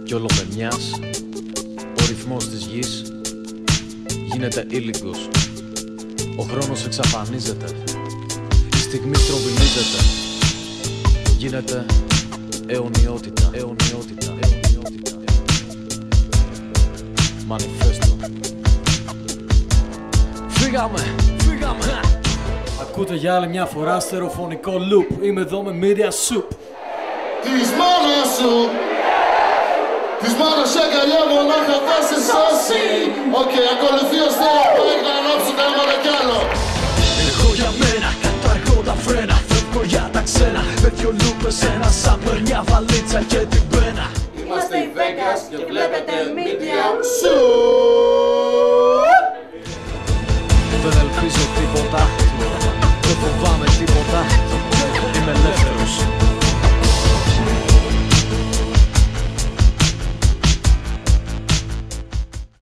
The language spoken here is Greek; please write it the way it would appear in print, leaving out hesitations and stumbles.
κι όλο με μιας. Ο ρυθμός της γης γίνεται ήλιγκος. Ο χρόνος εξαφανίζεται. Η στιγμή στροβιλίζεται. Γίνεται αιωνιότητα. Αιωνιότητα. Αιωνιότητα. Μανιφέστο. Φύγαμε. Φύγαμε. Ακούτε για άλλη μια φορά στερεοφωνικό loop. Είμαι εδώ με media soup. Της μόνας σου, της μόνας σου αγκαλιά μονάχα θα σε σώσει. Οκ, ακολουθεί ο Στέλα, πάει να ανάψει τα αίματα κι άλλο. Έχω για μένα, καταργώ τα φρένα. Φεύγω για τα ξένα, πέφτει ο λούπες ένα σάπερ, μια βαλίτσα και την πένα. Είμαστε οι Vegas και βλέπετε media soup. Δεν ελπίζω τίποτα, δεν φοβάμαι τίποτα.